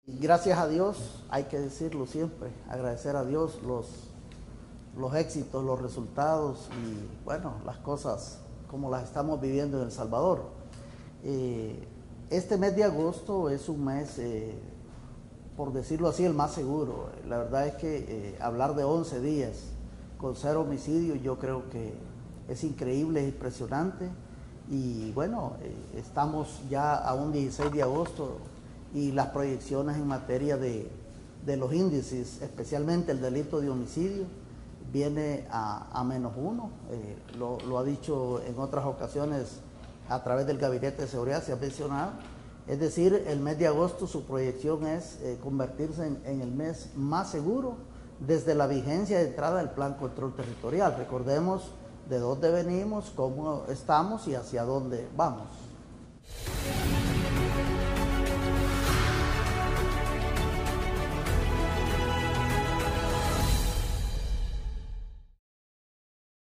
Gracias a Dios, hay que decirlo siempre, agradecer a Dios los éxitos, los resultados y bueno, las cosas como las estamos viviendo en El Salvador. Eh, este mes de agosto es un mes, por decirlo así, el más seguro. La verdad es que hablar de 11 días con 0 homicidios yo creo que es increíble, es impresionante. Y bueno, estamos ya a un 16 de agosto y las proyecciones en materia de los índices, especialmente el delito de homicidio, viene a -1. Lo ha dicho en otras ocasiones a través del Gabinete de Seguridad, se ha mencionado. Es decir, el mes de agosto su proyección es convertirse en el mes más seguro desde la vigencia de entrada del Plan Control Territorial. Recordemos de dónde venimos, cómo estamos y hacia dónde vamos.